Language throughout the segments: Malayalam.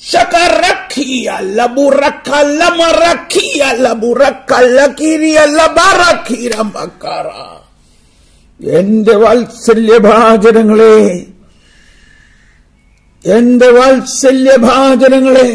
Shakarakia laburakala marakia laburakala kiria labarakira makara. എന്റെ വാത്സല്യഭാചനങ്ങളെ, എന്റെ വാത്സല്യഭാചനങ്ങളെ,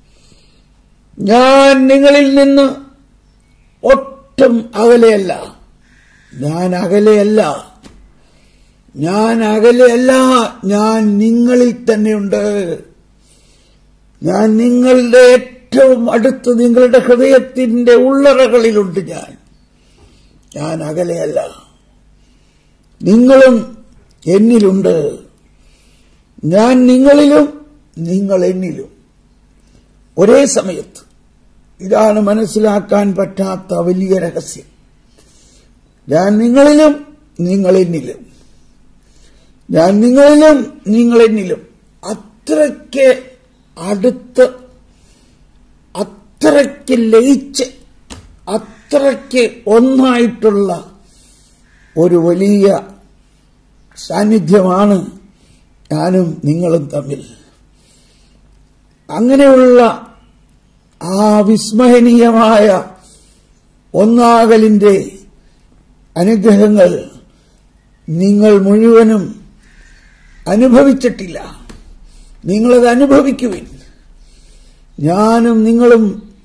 ഞാൻ നിങ്ങളിൽ നിന്ന് ഒട്ടും അകലെയല്ല. ഞാൻ അകലെയല്ല, ഞാൻ അകലെയല്ല. ഞാൻ നിങ്ങളിൽ തന്നെയുണ്ട്. ഞാൻ നിങ്ങളുടെ ഏറ്റവും അടുത്ത്, നിങ്ങളുടെ ഹൃദയത്തിന്റെ ഉള്ളറകളിലുണ്ട്. ഞാൻ അകലെയല്ല. നിങ്ങളും എന്നിലുണ്ട്. ഞാൻ നിങ്ങളിലും നിങ്ങൾ എന്നിലും ഒരേ സമയത്ത്. ഇതാണ് മനസ്സിലാക്കാൻ പറ്റാത്ത വലിയ രഹസ്യം. ഞാൻ നിങ്ങളിലും നിങ്ങൾ എന്നിലും, ഞാൻ നിങ്ങളിലും നിങ്ങൾ എന്നിലും. അത്രയ്ക്ക് അടുത്ത്, അത്രയ്ക്ക് ലയിച്ച്, അത്രയ്ക്ക് ഒന്നായിട്ടുള്ള ഒരു വലിയ സാന്നിധ്യമാണ് ഞാനും നിങ്ങളും തമ്മിൽ. അങ്ങനെയുള്ള ആ വിസ്മയനീയമായ ഒന്നാകലിന്റെ അനുഗ്രഹങ്ങൾ നിങ്ങൾ മുഴുവനും അനുഭവിച്ചിട്ടില്ല. നിങ്ങളത് അനുഭവിക്കുവിൻ. ഞാനും നിങ്ങളും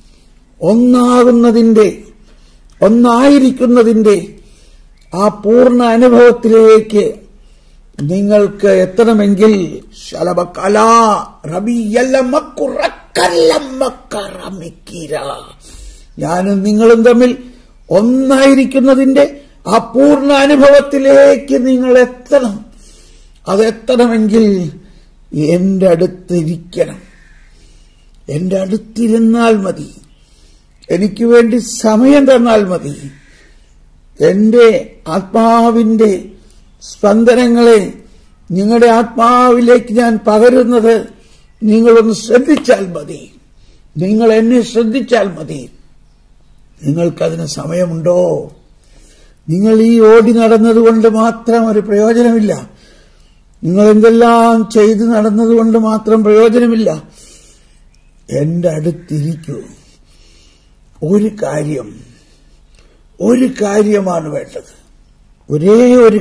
ഒന്നായിരിക്കുന്നതിന്റെ ആ പൂർണ്ണ അനുഭവത്തിലേക്ക് നിങ്ങൾക്ക് എത്തണമെങ്കിൽ ഞാനും നിങ്ങളും തമ്മിൽ ഒന്നായിരിക്കുന്നതിന്റെ ആ പൂർണ്ണ അനുഭവത്തിലേക്ക് നിങ്ങൾ എത്തണം. അതെത്തണമെങ്കിൽ എന്റെ അടുത്തിരിക്കണം. എന്റെ അടുത്തിരുന്നാൽ മതി. എനിക്ക് വേണ്ടി സമയം തന്നാൽ മതി. എന്റെ ആത്മാവിന്റെ സ്പന്ദനങ്ങളെ നിങ്ങളുടെ ആത്മാവിലേക്ക് ഞാൻ പകരുന്നത് നിങ്ങളൊന്ന് ശ്രദ്ധിച്ചാൽ മതി. നിങ്ങൾ എന്നെ ശ്രദ്ധിച്ചാൽ മതി. നിങ്ങൾക്കതിന് സമയമുണ്ടോ? നിങ്ങൾ ഈ ഓടി നടന്നതുകൊണ്ട് മാത്രം ഒരു പ്രയോജനമില്ല. നിങ്ങൾ എന്തെല്ലാം ചെയ്ത് നടന്നതുകൊണ്ട് മാത്രം പ്രയോജനമില്ല. എന്റെ അടുത്തിരിക്കൂ. ഒരു കാര്യമാണ് വേണ്ടത്. ഒരേ ഒരു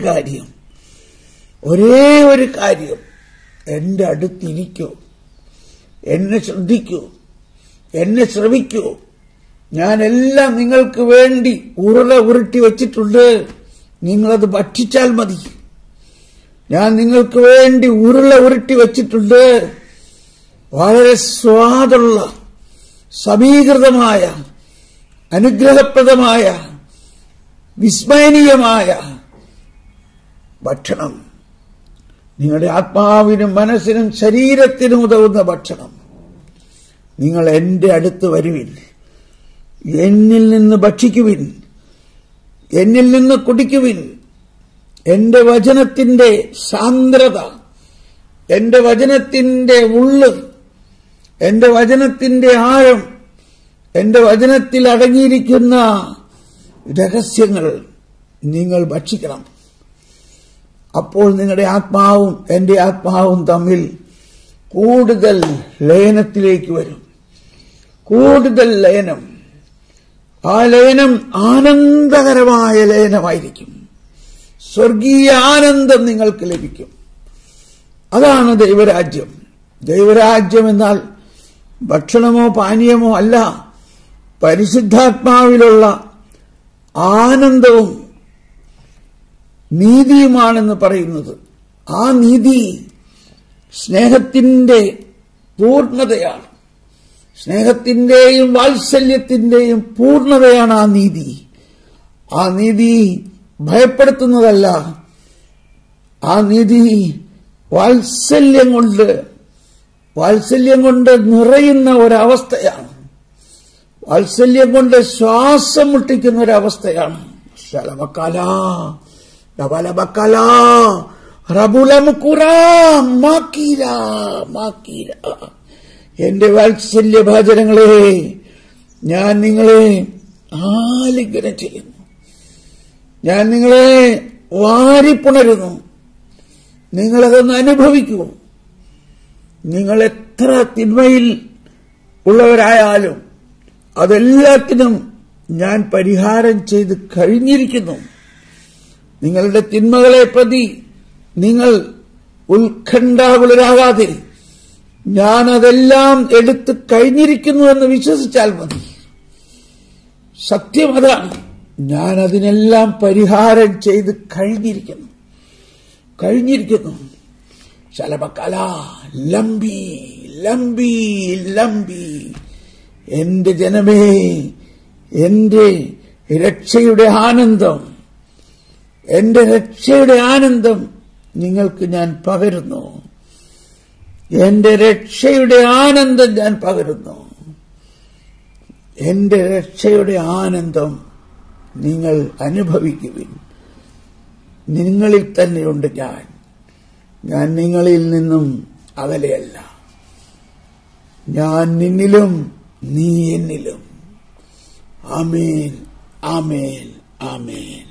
കാര്യം. എന്റെ അടുത്തിരിക്കൂ. എന്നെ ശ്രദ്ധിക്കൂ. എന്നെ ശ്രവിക്കൂ. ഞാനെല്ലാം നിങ്ങൾക്ക് വേണ്ടി ഉരുട്ടി വച്ചിട്ടുണ്ട്. നിങ്ങളത് ഭക്ഷിച്ചാൽ മതി. ഞാൻ നിങ്ങൾക്ക് വേണ്ടി ഉരുട്ടി വച്ചിട്ടുണ്ട്. വളരെ സ്വാദുള്ള, സമീകൃതമായ, അനുഗ്രഹപ്രദമായ, വിസ്മയനീയമായ ഭക്ഷണം. നിങ്ങളുടെ ആത്മാവിനും മനസ്സിനും ശരീരത്തിനും ഉതകുന്ന ഭക്ഷണം. നിങ്ങൾ എന്റെ അടുത്ത് വരുവിൻ. എന്നിൽ നിന്ന് ഭക്ഷിക്കുവിൻ. എന്നിൽ നിന്ന് കുടിക്കുവിൻ. എന്റെ വചനത്തിന്റെ സാന്ദ്രത, എന്റെ വചനത്തിന്റെ ഉള്ള്, എന്റെ വചനത്തിന്റെ ആഴം, എന്റെ വചനത്തിൽ അടങ്ങിയിരിക്കുന്ന രഹസ്യങ്ങൾ നിങ്ങൾ ഭക്ഷിക്കണം. അപ്പോൾ നിങ്ങളുടെ ആത്മാവും എന്റെ ആത്മാവും തമ്മിൽ കൂടുതൽ ലയനത്തിലേക്ക് വരും. കൂടുതൽ ലയനം. ആ ലയനം ആനന്ദകരമായ ലയനമായിരിക്കും. സ്വർഗീയ ആനന്ദം നിങ്ങൾക്ക് ലഭിക്കും. അതാണ് ദൈവരാജ്യം. ദൈവരാജ്യം എന്നാൽ ഭക്ഷണമോ പാനീയമോ അല്ല, പരിശുദ്ധാത്മാവിലുള്ള ആനന്ദവും നീതിയുമാണെന്ന് പറയുന്നത്. ആ നീതി സ്നേഹത്തിന്റെ പൂർണ്ണതയാണ്. സ്നേഹത്തിന്റെയും വാത്സല്യത്തിന്റെയും പൂർണ്ണതയാണ് ആ നീതി. ആ നീതി ഭയപ്പെടുത്തുന്നതല്ല. ആ നീതി വാത്സല്യം കൊണ്ട് നിറയുന്ന ഒരവസ്ഥയാണ്. വാത്സല്യം കൊണ്ട് ശ്വാസം മുട്ടിക്കുന്ന ഒരവസ്ഥയാണ്. എന്റെ വാത്സല്യഭാചനങ്ങളെ, ഞാൻ നിങ്ങളെ ആലിംഗനം ചെയ്യുന്നു. ഞാൻ നിങ്ങളെ വാരിപ്പുണരുന്നു. നിങ്ങളതൊന്ന് അനുഭവിക്കൂ. നിങ്ങൾ എത്ര തിന്മയിൽ ഉള്ളവരായാലും അതെല്ലാത്തിനും ഞാൻ പരിഹാരം ചെയ്ത് കഴിഞ്ഞിരിക്കുന്നു. നിങ്ങളുടെ തിന്മകളെ പ്രതി നിങ്ങൾ ഉത്കണ്ഠാകുലരാകാതെ ഞാനതെല്ലാം എടുത്ത് കഴിഞ്ഞിരിക്കുന്നുവെന്ന് വിശ്വസിച്ചാൽ മതി. സത്യം അതാണ്. ഞാനതിനെല്ലാം പരിഹാരം ചെയ്ത് കഴിഞ്ഞിരിക്കുന്നു. ശലഭകല ലംബി ലംബി ലംബി. എന്റെ ജനമേ, എന്റെ രക്ഷയുടെ ആനന്ദം നിങ്ങൾക്ക് ഞാൻ പകരുന്നു. എന്റെ രക്ഷയുടെ ആനന്ദം ഞാൻ പകരുന്നു. എന്റെ രക്ഷയുടെ ആനന്ദം നിങ്ങൾ അനുഭവിക്കുവിൻ. നിങ്ങളിൽ തന്നെയുണ്ട് ഞാൻ നിങ്ങളിൽ നിന്നും അകലെയല്ല. ഞാൻ നിന്നിലും നീ എന്നിലും. ആമേൻ, ആമേൻ, ആമേൻ.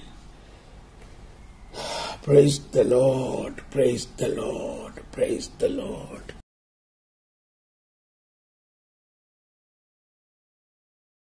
Praise the Lord, praise the Lord, praise the Lord.